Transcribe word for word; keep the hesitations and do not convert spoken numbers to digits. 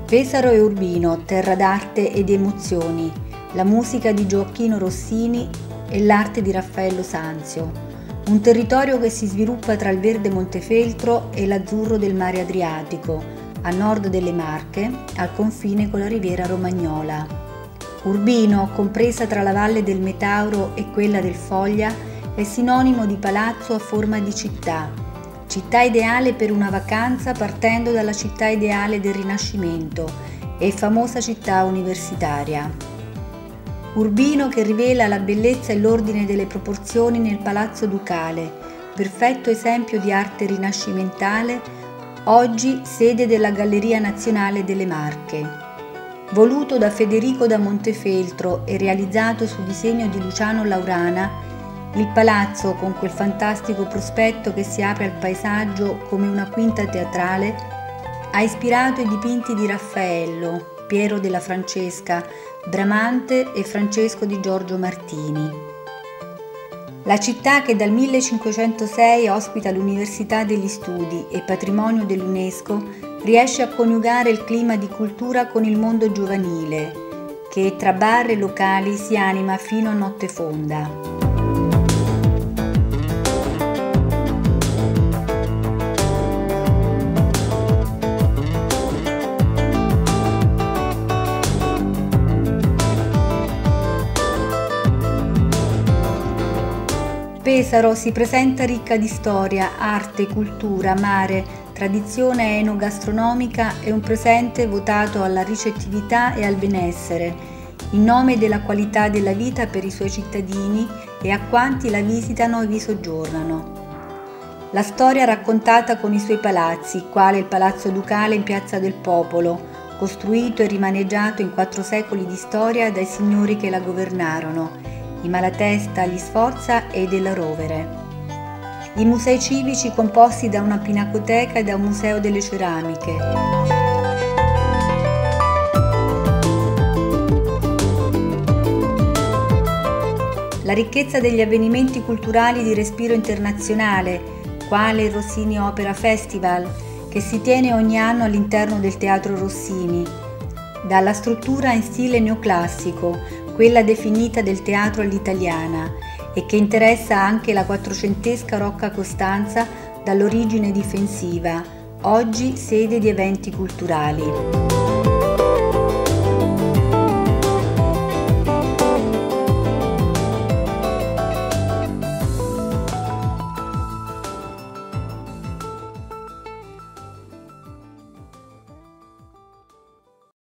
Pesaro e Urbino, terra d'arte e di emozioni, la musica di Gioacchino Rossini e l'arte di Raffaello Sanzio. Un territorio che si sviluppa tra il verde Montefeltro e l'azzurro del mare Adriatico, a nord delle Marche, al confine con la riviera romagnola. Urbino, compresa tra la valle del Metauro e quella del Foglia, è sinonimo di palazzo a forma di città. Città ideale per una vacanza partendo dalla città ideale del Rinascimento e famosa città universitaria. Urbino che rivela la bellezza e l'ordine delle proporzioni nel Palazzo Ducale, perfetto esempio di arte rinascimentale, oggi sede della Galleria Nazionale delle Marche. Voluto da Federico da Montefeltro e realizzato su disegno di Luciano Laurana, il palazzo, con quel fantastico prospetto che si apre al paesaggio come una quinta teatrale, ha ispirato i dipinti di Raffaello, Piero della Francesca, Bramante e Francesco di Giorgio Martini. La città, che dal millecinquecentosei ospita l'Università degli Studi e patrimonio dell'UNESCO, riesce a coniugare il clima di cultura con il mondo giovanile, che tra bar e locali si anima fino a notte fonda. Pesaro si presenta ricca di storia, arte, cultura, mare, tradizione enogastronomica e un presente votato alla ricettività e al benessere, in nome della qualità della vita per i suoi cittadini e a quanti la visitano e vi soggiornano. La storia raccontata con i suoi palazzi, quale il Palazzo Ducale in Piazza del Popolo, costruito e rimaneggiato in quattro secoli di storia dai signori che la governarono, i Malatesta, gli Sforza e della Rovere. I musei civici composti da una pinacoteca e da un museo delle ceramiche. La ricchezza degli avvenimenti culturali di respiro internazionale, quale il Rossini Opera Festival, che si tiene ogni anno all'interno del Teatro Rossini, dalla struttura in stile neoclassico, quella definita del teatro all'italiana, e che interessa anche la quattrocentesca Rocca Costanza dall'origine difensiva, oggi sede di eventi culturali.